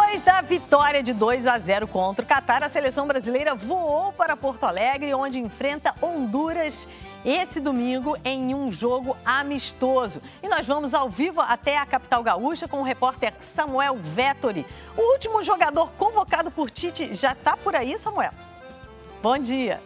Depois da vitória de 2-0 contra o Catar, a seleção brasileira voou para Porto Alegre, onde enfrenta Honduras esse domingo em um jogo amistoso. E nós vamos ao vivo até a capital gaúcha com o repórter Samuel Vettori. O último jogador convocado por Tite já está por aí, Samuel? Bom dia.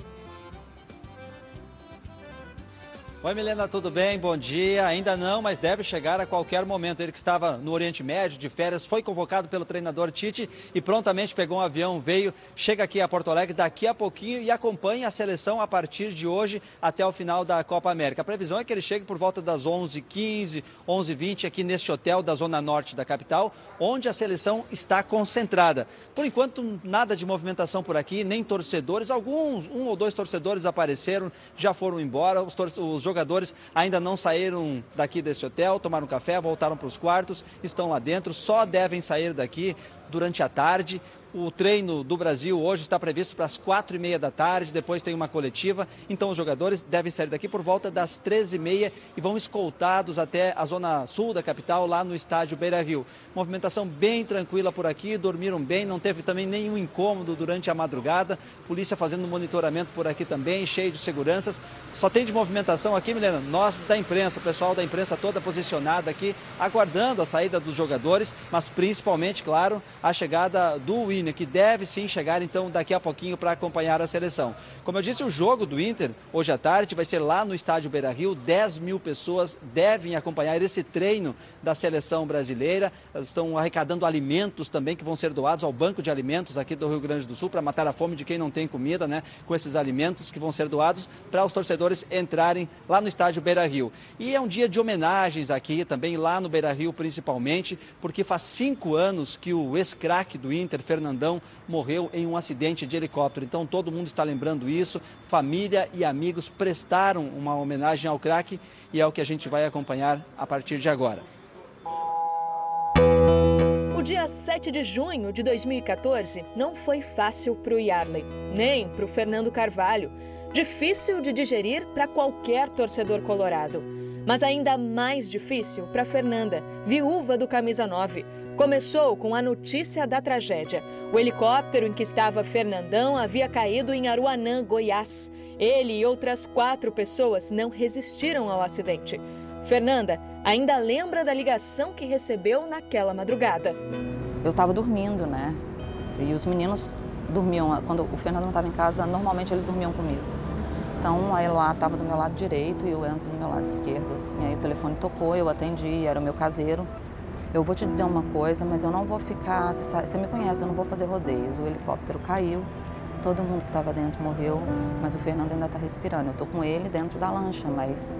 Oi, Milena, tudo bem? Bom dia. Ainda não, mas deve chegar a qualquer momento. Ele que estava no Oriente Médio, de férias, foi convocado pelo treinador Tite e prontamente pegou um avião, veio, chega aqui a Porto Alegre daqui a pouquinho e acompanha a seleção a partir de hoje até o final da Copa América. A previsão é que ele chegue por volta das 11h15, 11h20 aqui neste hotel da Zona Norte da capital, onde a seleção está concentrada. Por enquanto, nada de movimentação por aqui, nem torcedores. Alguns, um ou dois torcedores apareceram, já foram embora. Os jogadores ainda não saíram daqui desse hotel, tomaram café, voltaram para os quartos, estão lá dentro, só devem sair daqui durante a tarde. O treino do Brasil hoje está previsto para as 4h30 da tarde, depois tem uma coletiva, então os jogadores devem sair daqui por volta das 13h30 e vão escoltados até a zona sul da capital, lá no estádio Beira-Rio. Movimentação bem tranquila por aqui, dormiram bem, não teve também nenhum incômodo durante a madrugada, polícia fazendo monitoramento por aqui também, cheio de seguranças. Só tem de movimentação aqui, Milena, nós da imprensa, o pessoal da imprensa toda posicionada aqui, aguardando a saída dos jogadores, mas principalmente, claro, a chegada do Willian, que deve sim chegar então daqui a pouquinho para acompanhar a seleção. Como eu disse, o jogo do Inter hoje à tarde vai ser lá no estádio Beira-Rio. 10.000 pessoas devem acompanhar esse treino da seleção brasileira. Elas estão arrecadando alimentos também que vão ser doados ao Banco de Alimentos aqui do Rio Grande do Sul para matar a fome de quem não tem comida, né? Com esses alimentos que vão ser doados para os torcedores entrarem lá no estádio Beira-Rio. E é um dia de homenagens aqui também, lá no Beira-Rio principalmente, porque faz 5 anos que o ex-craque do Inter, Fernandão, morreu em um acidente de helicóptero. Então todo mundo está lembrando isso, família e amigos prestaram uma homenagem ao craque e é o que a gente vai acompanhar a partir de agora. O dia 7 de junho de 2014 não foi fácil para o Yarley, nem para o Fernando Carvalho. Difícil de digerir para qualquer torcedor colorado. Mas ainda mais difícil para Fernanda, viúva do camisa 9. Começou com a notícia da tragédia. O helicóptero em que estava Fernandão havia caído em Aruanã, Goiás. Ele e outras 4 pessoas não resistiram ao acidente. Fernanda ainda lembra da ligação que recebeu naquela madrugada. Eu estava dormindo, né? E os meninos dormiam. Quando o Fernando não estava em casa, normalmente eles dormiam comigo. Então, a Eloá estava do meu lado direito e o Enzo do meu lado esquerdo, assim. Aí o telefone tocou, eu atendi, era o meu caseiro. Eu vou te dizer uma coisa, mas eu não vou ficar... Você me conhece, eu não vou fazer rodeios. O helicóptero caiu, todo mundo que estava dentro morreu, mas o Fernando ainda está respirando. Eu estou com ele dentro da lancha, mas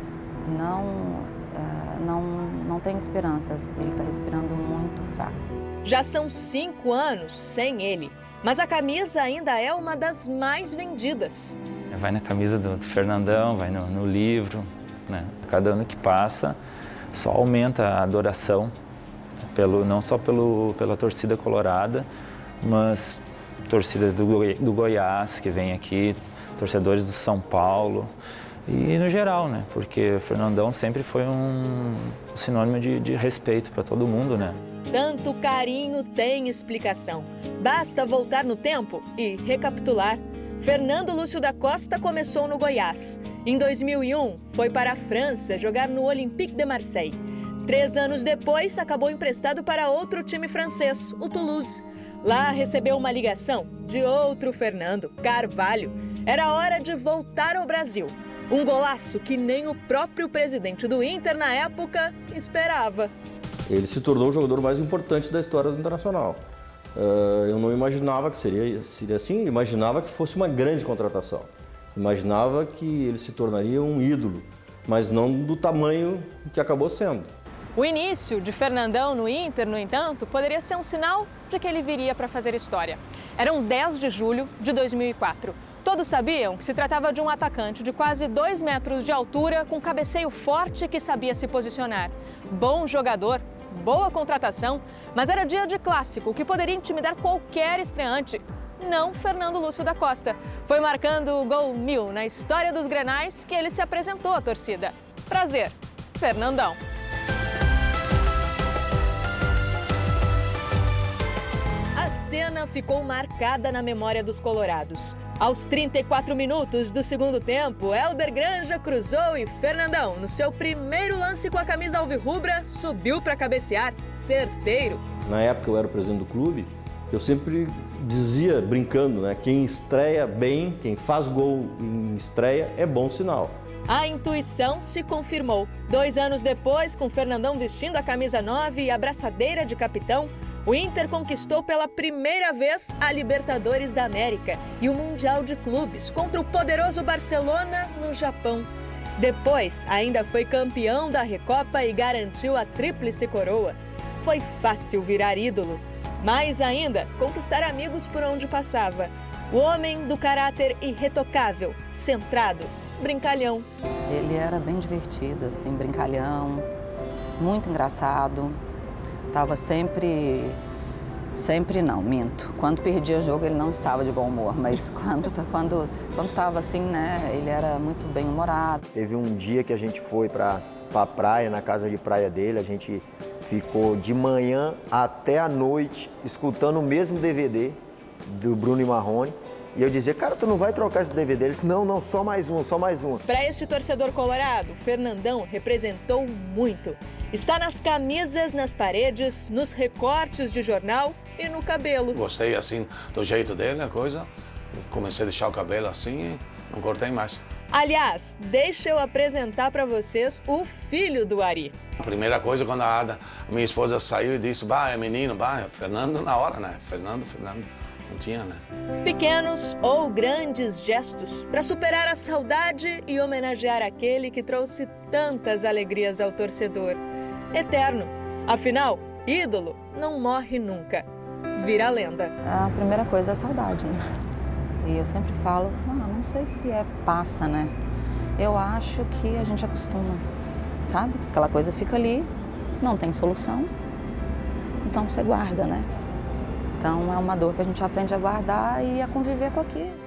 não tem esperanças. Ele está respirando muito fraco. Já são 5 anos sem ele, mas a camisa ainda é uma das mais vendidas. Vai na camisa do Fernandão, vai no livro, né? Cada ano que passa, só aumenta a adoração, não só pela torcida colorada, mas torcida do Goiás, que vem aqui, torcedores do São Paulo e no geral, né? Porque o Fernandão sempre foi um sinônimo de respeito para todo mundo, né? Tanto carinho tem explicação. Basta voltar no tempo e recapitular. Fernando Lúcio da Costa começou no Goiás. Em 2001, foi para a França jogar no Olympique de Marseille. 3 anos depois, acabou emprestado para outro time francês, o Toulouse. Lá recebeu uma ligação de outro Fernando, Carvalho. Era hora de voltar ao Brasil. Um golaço que nem o próprio presidente do Inter, na época, esperava. Ele se tornou o jogador mais importante da história do Internacional. Eu não imaginava que seria assim, imaginava que fosse uma grande contratação. Imaginava que ele se tornaria um ídolo, mas não do tamanho que acabou sendo. O início de Fernandão no Inter, no entanto, poderia ser um sinal de que ele viria para fazer história. Eram 10 de julho de 2004. Todos sabiam que se tratava de um atacante de quase 2 metros de altura, com cabeceio forte que sabia se posicionar. Bom jogador, boa contratação, mas era dia de clássico que poderia intimidar qualquer estreante. Não Fernando Lúcio da Costa. Foi marcando o gol 1000 na história dos Grenais que ele se apresentou à torcida. Prazer, Fernandão. cena ficou marcada na memória dos colorados. Aos 34 minutos do segundo tempo, Hélder Granja cruzou e Fernandão, no seu primeiro lance com a camisa alvirrubra, subiu para cabecear, certeiro. Na época eu era o presidente do clube, eu sempre dizia, brincando, né? Quem estreia bem, quem faz gol em estreia é bom sinal. A intuição se confirmou. 2 anos depois, com Fernandão vestindo a camisa 9 e a braçadeira de capitão, o Inter conquistou pela primeira vez a Libertadores da América e o Mundial de Clubes contra o poderoso Barcelona no Japão. Depois, ainda foi campeão da Recopa e garantiu a tríplice coroa. Foi fácil virar ídolo. Mais ainda, conquistar amigos por onde passava. O homem do caráter irretocável, centrado, brincalhão. Ele era bem divertido, assim, brincalhão, muito engraçado. Tava sempre não, minto. Quando perdia jogo ele não estava de bom humor, mas quando estava assim, né, ele era muito bem-humorado. Teve um dia que a gente foi para a praia, na casa de praia dele, a gente ficou de manhã até a noite escutando o mesmo DVD do Bruno e Marrone. E eu dizia, cara, tu não vai trocar esse DVD? Eles, não, só mais um, só mais um. Para este torcedor colorado, Fernandão representou muito. Está nas camisas, nas paredes, nos recortes de jornal e no cabelo. Gostei, assim, do jeito dele, a coisa. Comecei a deixar o cabelo assim e não cortei mais. Aliás, deixa eu apresentar para vocês o filho do Ari. A primeira coisa, quando a Ada, minha esposa, saiu e disse, é menino, é Fernando na hora, né? Fernando. Não tinha, né? Pequenos ou grandes gestos para superar a saudade e homenagear aquele que trouxe tantas alegrias ao torcedor. Eterno. Afinal, ídolo não morre nunca. Vira lenda. A primeira coisa é a saudade, né? E eu sempre falo, não sei se passa, né? Eu acho que a gente acostuma, sabe? Aquela coisa fica ali, não tem solução, então você guarda, né? Então é uma dor que a gente aprende a guardar e a conviver com aquilo.